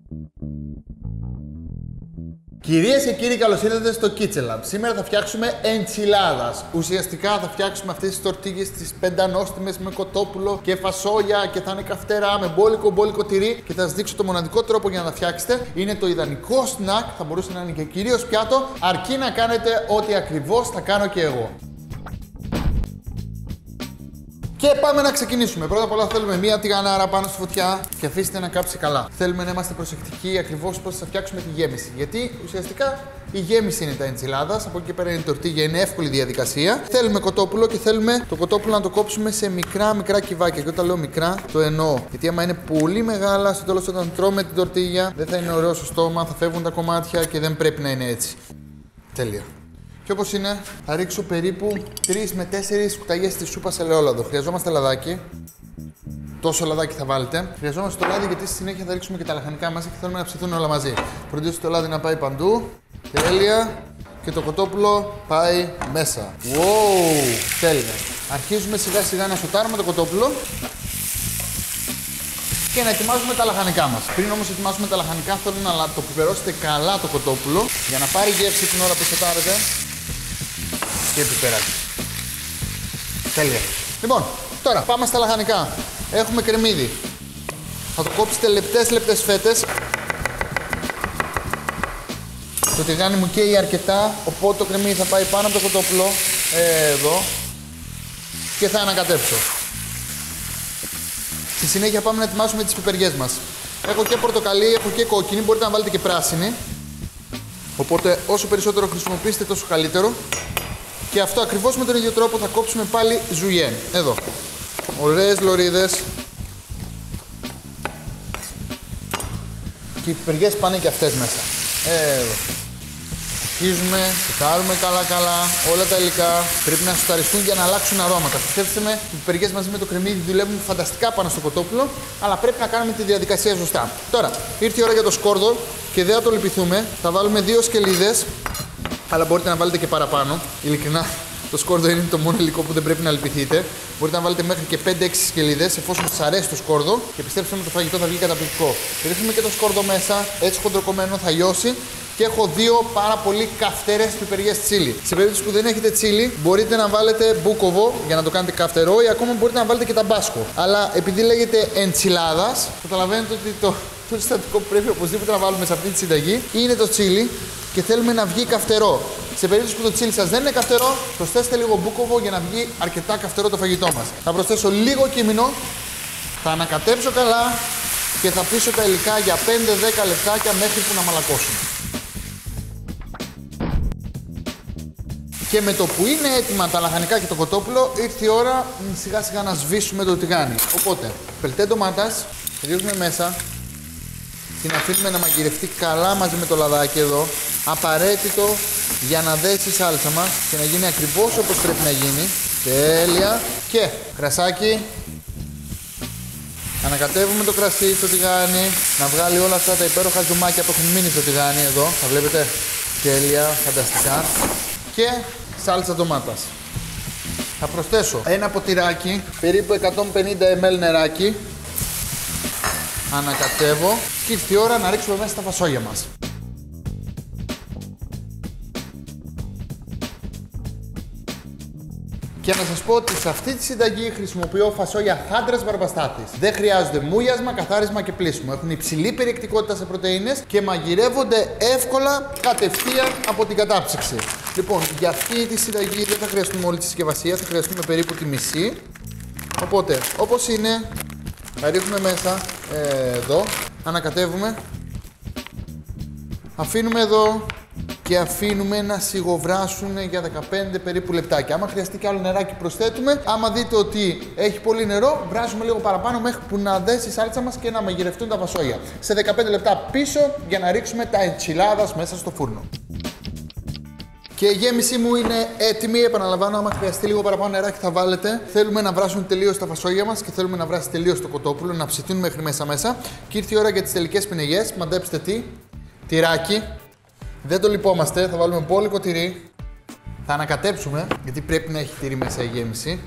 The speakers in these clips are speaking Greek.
Κυρίες και κύριοι, καλώς ήρθατε στο Kitchen Lab. Σήμερα θα φτιάξουμε εντσιλάδας. Ουσιαστικά θα φτιάξουμε αυτές τις τορτίγες, τις πεντανόστιμες με κοτόπουλο και φασόλια και θα είναι καυτερά με μπόλικο τυρί και θα σας δείξω το μοναδικό τρόπο για να τα φτιάξετε. Είναι το ιδανικό σνακ, θα μπορούσε να είναι και κυρίως πιάτο, αρκεί να κάνετε ό,τι ακριβώς θα κάνω και εγώ. Και πάμε να ξεκινήσουμε. Πρώτα απ' όλα θέλουμε μία τηγανάρα πάνω στη φωτιά και αφήστε να κάψει καλά. Θέλουμε να είμαστε προσεκτικοί ακριβώς πώς θα φτιάξουμε τη γέμιση. Γιατί ουσιαστικά η γέμιση είναι τα εντσιλάδας, από εκεί και πέρα είναι η τορτίγια, είναι εύκολη διαδικασία. Θέλουμε κοτόπουλο και θέλουμε το κοτόπουλο να το κόψουμε σε μικρά κυβάκια. Και όταν λέω μικρά, το εννοώ. Γιατί άμα είναι πολύ μεγάλα, στο τέλος όταν τρώμε την τορτίγια, δεν θα είναι ωραίο στο στόμα, θα φεύγουν τα κομμάτια και δεν πρέπει να είναι έτσι. Τέλεια. Και όπως είναι, θα ρίξω περίπου 3 με 4 κουταλιές της σούπας ελαιόλαδο. Χρειαζόμαστε λαδάκι. Τόσο λαδάκι θα βάλετε. Χρειαζόμαστε το λάδι γιατί στη συνέχεια θα ρίξουμε και τα λαχανικά μέσα και θέλουμε να ψηθούν όλα μαζί. Φροντίστε το λάδι να πάει παντού. Τέλεια. Και το κοτόπουλο πάει μέσα. Wow! Τέλεια. Αρχίζουμε σιγά σιγά να σοτάρουμε το κοτόπουλο και να ετοιμάζουμε τα λαχανικά μας. Πριν όμως ετοιμάσουμε τα λαχανικά, θέλω να το πιπερώσετε καλά το κοτόπουλο για να πάρει γεύση την ώρα που σοτάρετε. Και πιπεράκι. Τέλεια. Λοιπόν, τώρα πάμε στα λαχανικά. Έχουμε κρεμμύδι. Θα το κόψετε λεπτές φέτες. Το τηγάνι μου καίει αρκετά, οπότε το κρεμμύδι θα πάει πάνω από το κοτόπουλο. Εδώ. Και θα ανακατέψω. Στη συνέχεια πάμε να ετοιμάσουμε τις πιπεριές μας. Έχω και πορτοκαλί, έχω και κόκκινη, μπορείτε να βάλετε και πράσινη. Οπότε όσο περισσότερο χρησιμοποιήσετε τόσο καλύτερο. Και αυτό ακριβώς με τον ίδιο τρόπο θα κόψουμε πάλι ζουγιέν. Εδώ. Ωραίες λωρίδες. Και οι πιπεριές πάνε και αυτές μέσα. Εδώ. Αρχίζουμε, σοτάρουμε καλά. Όλα τα υλικά πρέπει να σοταριστούν για να αλλάξουν αρώματα. Πιστέψτε με, οι πιπεριές μαζί με το κρεμμύδι δουλεύουν φανταστικά πάνω στο κοτόπουλο, αλλά πρέπει να κάνουμε τη διαδικασία σωστά. Τώρα, ήρθε η ώρα για το σκόρδο και δεν θα το λυπηθούμε. Θα βάλουμε 2 σκελίδες. Αλλά μπορείτε να βάλετε και παραπάνω. Ειλικρινά, το σκόρδο είναι το μόνο υλικό που δεν πρέπει να λυπηθείτε. Μπορείτε να βάλετε μέχρι και 5-6 σκελίδες εφόσον σας αρέσει το σκόρδο και πιστέψτε με, το φαγητό θα βγει καταπληκτικό. Ρίχνουμε και το σκόρδο μέσα, έτσι χοντροκομμένο θα λιώσει. Και έχω 2 πάρα πολύ καυτερές πιπεριές τσίλι. Σε περίπτωση που δεν έχετε τσίλι, μπορείτε να βάλετε μπούκοβο για να το κάνετε καυτερό ή ακόμα μπορείτε να βάλετε και ταμπάσκο. Αλλά επειδή λέγεται εντσιλάδας, καταλαβαίνετε ότι το συστατικό που πρέπει οπωσδήποτε να βάλουμε σε αυτή τη συνταγή είναι το τσίλι και θέλουμε να βγει καυτερό. Σε περίπτωση που το τσίλι σας δεν είναι καυτερό, προσθέστε λίγο μπούκοβο για να βγει αρκετά καυτερό το φαγητό μας. Θα προσθέσω λίγο κίμινο, θα ανακατέψω καλά και θα πείσω τα υλικά για 5-10 λεπτάκια μέχρι που να μαλακώσουν. Και με το που είναι έτοιμα τα λαχανικά και το κοτόπουλο, ήρθε η ώρα σιγά σιγά να σβήσουμε το τηγάνι. Οπότε, πελτέ ντομάτας, ρίχνουμε μέσα, την αφήνουμε να μαγειρευτεί καλά μαζί με το λαδάκι εδώ. Απαραίτητο για να δέσει η σάλτσα μας και να γίνει ακριβώς όπως πρέπει να γίνει. Τέλεια. Και κρασάκι. Ανακατεύουμε το κρασί στο τηγάνι, να βγάλει όλα αυτά τα υπέροχα ζουμάκια που έχουν μείνει στο τηγάνι εδώ. Θα βλέπετε. Τέλεια, φανταστικά. Και σάλτσα ντομάτας. Θα προσθέσω ένα ποτηράκι, περίπου 150 ml νεράκι. Ανακατεύω και ήρθε η ώρα να ρίξουμε μέσα τα φασόλια μας. Και να σας πω ότι σε αυτή τη συνταγή χρησιμοποιώ φασόλια Χάντρας Βαρμπαστάτης. Δεν χρειάζονται μούιασμα, καθάρισμα και πλύσιμο. Έχουν υψηλή περιεκτικότητα σε πρωτεΐνες και μαγειρεύονται εύκολα κατευθείαν από την κατάψυξη. Λοιπόν, για αυτή τη συνταγή δεν θα χρειαστούμε όλη τη συσκευασία, θα χρειαστούμε περίπου τη μισή. Οπότε, όπως είναι, θα ρίχνουμε μέσα εδώ, ανακατεύουμε, αφήνουμε εδώ και αφήνουμε να σιγοβράσουν για 15 περίπου λεπτάκια. Άμα χρειαστεί και άλλο νεράκι προσθέτουμε. Άμα δείτε ότι έχει πολύ νερό, βράζουμε λίγο παραπάνω μέχρι που να δέσει η σάλτσα μας και να μαγειρευτούν τα φασόλια. Σε 15 λεπτά πίσω για να ρίξουμε τα εντσιλάδας μέσα στο φούρνο. Και η γέμισή μου είναι έτοιμη. Επαναλαμβάνω, άμα χρειαστεί λίγο παραπάνω νεράκι θα βάλετε. Θέλουμε να βράσουν τελείως τα φασόλια μας και θέλουμε να βράσει τελείως το κοτόπουλο, να ψηθούν μέχρι μέσα. Και ήρθε η ώρα για τις τελικές πινεγιές. Μαντέψτε τι. Τυράκι. Δεν το λυπόμαστε, θα βάλουμε μπόλικο τυρί. Θα ανακατέψουμε, γιατί πρέπει να έχει τυρί μέσα η γέμιση.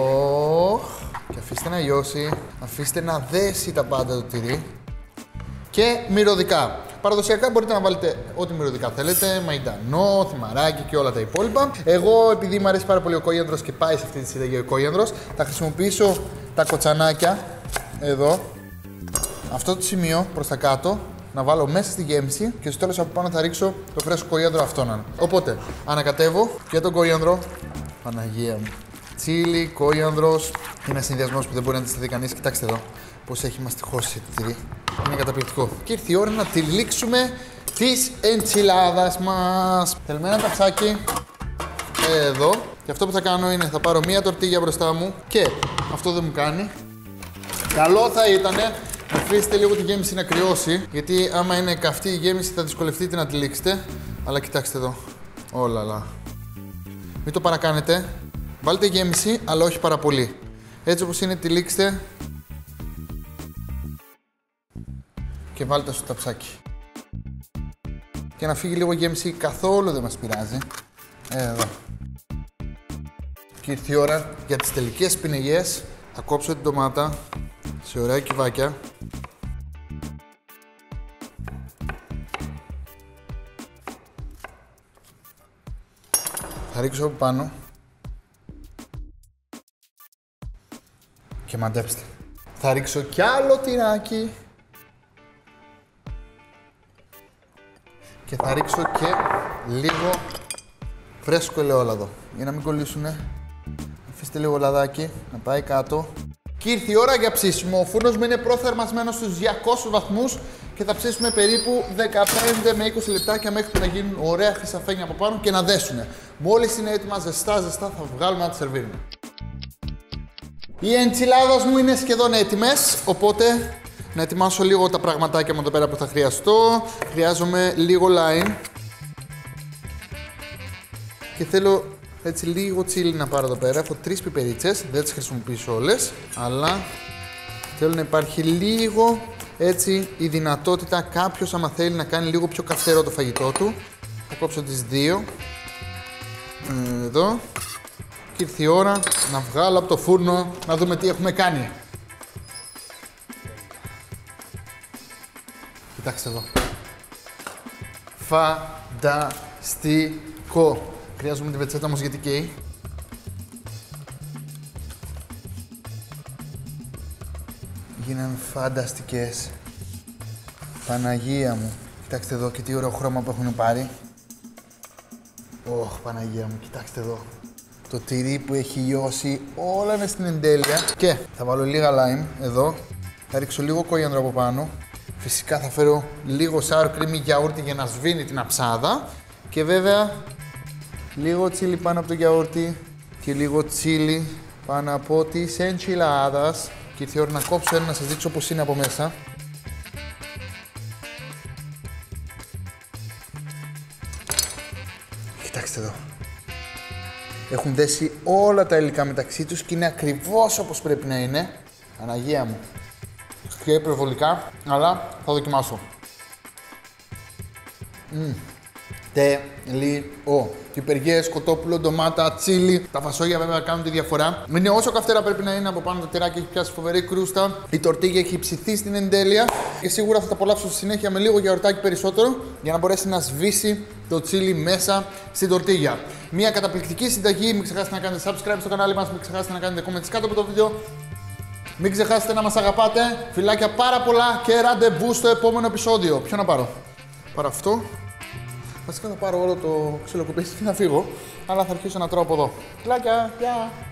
Και αφήστε να λιώσει. Αφήστε να δέσει τα πάντα το τυρί. και μυρωδικά. Παραδοσιακά μπορείτε να βάλετε ό,τι μυρωδικά θέλετε, μαϊντανό, θυμαράκι και όλα τα υπόλοιπα. Εγώ, επειδή μου αρέσει πάρα πολύ ο κόλιανδρος και πάει σε αυτή τη συνταγή ο κόλιανδρος, θα χρησιμοποιήσω τα κοτσανάκια εδώ, αυτό το σημείο προς τα κάτω, να βάλω μέσα στη γέμιση και στο τέλος από πάνω θα ρίξω το φρέσκο κόλιανδρο αυτόν. Οπότε, ανακατεύω και τον κόλιανδρο. Παναγία μου. Τσίλι, κόλιανδρος. Είναι ένας συνδυασμός που δεν μπορεί να αντισταθεί κανείς. Κοιτάξτε εδώ πώς έχει μαστιχώσει το τυρί. Είναι καταπληκτικό. Και ήρθε η ώρα να τυλίξουμε τις εντσιλάδας μας. Θέλουμε ένα ταψάκι εδώ. Και αυτό που θα κάνω είναι θα πάρω μία τορτίγια μπροστά μου και αυτό δεν μου κάνει. Καλό θα ήταν να αφήσετε λίγο τη γέμιση να κρυώσει, γιατί άμα είναι καυτή η γέμιση θα δυσκολευτείτε να τυλίξετε. Αλλά κοιτάξτε εδώ. Όλαλα. Μην το παρακάνετε. Βάλτε γέμιση, αλλά όχι πάρα πολύ. Έτσι όπως είναι, τυλίξτε. Και βάλτε στο ταψάκι. Και να φύγει λίγο γέμιση, καθόλου δεν μας πειράζει. Εδώ. Και ήρθε η ώρα για τις τελικές πινεγιές. Θα κόψω την ντομάτα σε ωραία κυβάκια. Θα ρίξω από πάνω. Και μαντέψτε. Θα ρίξω κι άλλο τυράκι. Και θα ρίξω και λίγο φρέσκο ελαιόλαδο. Για να μην κολλήσουνε. Αφήστε λίγο λαδάκι να πάει κάτω. Και ήρθε η ώρα για ψήσιμο. Ο φούρνος μου είναι προθερμασμένος στους 200 βαθμούς και θα ψήσουμε περίπου 15 με 20 λεπτάκια μέχρι που να γίνουν ωραία χρυσαφένια από πάνω και να δέσουνε. Μόλις είναι έτοιμα ζεστά θα βγάλουμε να τα σερβίρουμε. Οι εντσιλάδες μου είναι σχεδόν έτοιμες, οπότε να ετοιμάσω λίγο τα πραγματάκια μου εδώ πέρα που θα χρειαστώ. Χρειάζομαι λίγο lime. Και θέλω έτσι λίγο τσίλι να πάρω εδώ πέρα. Έχω 3 πιπερίτσες, δεν τις χρησιμοποιήσω όλες, αλλά θέλω να υπάρχει λίγο έτσι η δυνατότητα κάποιος άμα θέλει να κάνει λίγο πιο καυτερό το φαγητό του. Θα κόψω τις 2. Εδώ. Και ήρθε η ώρα να βγάλω από το φούρνο να δούμε τι έχουμε κάνει. Κοιτάξτε εδώ. Φανταστικό. Χρειάζομαι τη πετσέτα όμως γιατί καίει. Γίνανε φανταστικές. Παναγία μου. Κοιτάξτε εδώ και τι ωραίο χρώμα που έχουν πάρει. Ωχ, Παναγία μου, κοιτάξτε εδώ. Το τυρί που έχει λιώσει όλα είναι στην εντέλεια. Και θα βάλω λίγα lime εδώ. Θα ρίξω λίγο κόλιανδρο από πάνω. Φυσικά θα φέρω λίγο sour cream γιαούρτι για να σβήνει την αψάδα. Και βέβαια λίγο τσίλι πάνω από το γιαούρτι και λίγο τσίλι πάνω από τις εντσιλάδας. Και ήρθε η ώρα να κόψω ένα να σας δείξω πώς είναι από μέσα. Κοιτάξτε εδώ. Έχουν δέσει όλα τα υλικά μεταξύ τους και είναι ακριβώς όπως πρέπει να είναι. Παναγία μου. Και υπερβολικά, αλλά θα δοκιμάσω. Τελείω. Πιπεριές, κοτόπουλο, ντομάτα, τσίλι. Τα φασόλια βέβαια κάνουν τη διαφορά. Είναι όσο καυτέρα πρέπει να είναι από πάνω το τυράκι, έχει πιάσει φοβερή κρούστα. Η τορτίγια έχει ψηθεί στην εντέλεια. Και σίγουρα θα τα απολαύσω στη συνέχεια με λίγο γιαουρτάκι περισσότερο για να μπορέσει να σβήσει το τσίλι μέσα στην τορτίγια. Μια καταπληκτική συνταγή. Μην ξεχάσετε να κάνετε subscribe στο κανάλι μας, μην ξεχάσετε να κάνετε comments κάτω από το βίντεο. Μην ξεχάσετε να μας αγαπάτε. Φιλάκια πάρα πολλά και ραντεβού στο επόμενο επεισόδιο. Ποιο να πάρω? Πάρω αυτό. Βασικά θα πάρω όλο το ξυλοκοπήσι και να φύγω. Αλλά θα αρχίσω να τρώω από εδώ. Φιλάκια, γεια!